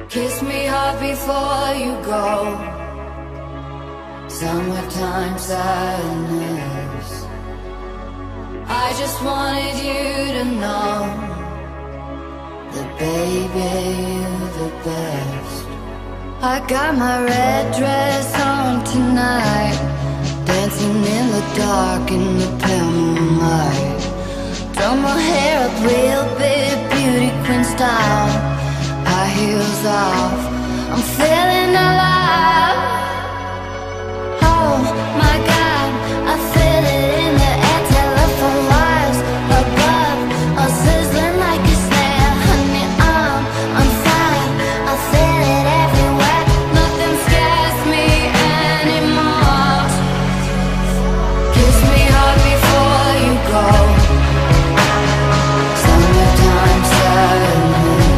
Kiss me hard before you go. Summertime sadness. I just wanted you to know that baby, you're the best. I got my red dress on tonight, dancing in the dark in the pale moonlight. Done my hair up real big, beauty queen style, high heels off, I'm feeling alive. Oh my God, I feel it in the air, telephone wires above, all sizzling like a snare. Honey, I'm fire, I feel it everywhere. Nothing scares me anymore. Kiss me hard before you go. Summertime sadness.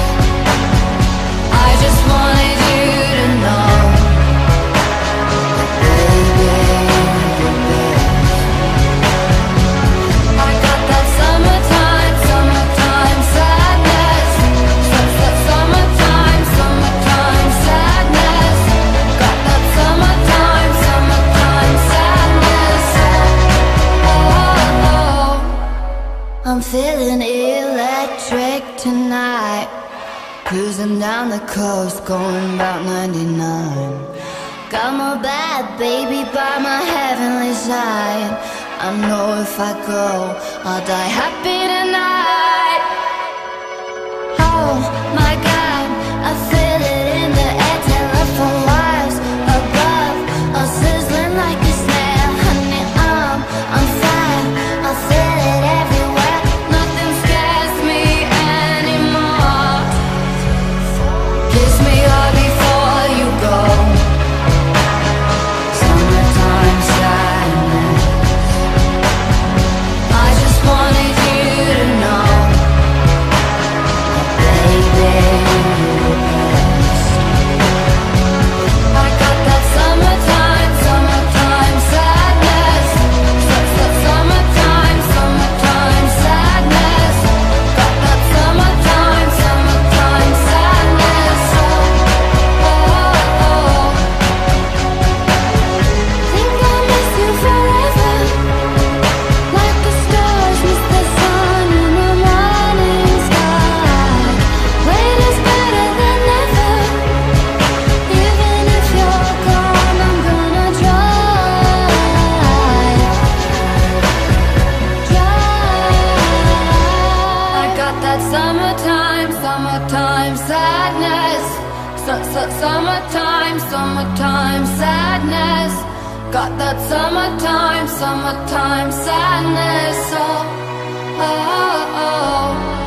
I just wanted you to know that baby, you're the best. I got that summertime, summertime sadness. Summertime, summertime sadness. Got that summertime, summertime sadness. Oh, I'm feeling electric tonight. Cruising down the coast, going about 99. Got my bad baby by my heavenly side. I know if I go, I'll die happy tonight. Oh my God, I feel it in the air, telephone wires above, all sizzling like a snare. Honey, I'm fire, I feel it everywhere. Nothing scares me anymore. Kiss me hard before you go. Summertime sadness. I just wanted you to know that baby, you're the best. I got that summertime, summertime sadness. Summertime, summertime sadness. Got that summertime, summertime sadness. Think I'll miss you forever, like the stars miss the sun in the morning sky. Wait is better than never. Even if you're gone, I'm gonna try. I got that summertime, summertime sadness. Summertime, summertime sadness. Got that summertime, summertime sadness. Oh, oh, oh.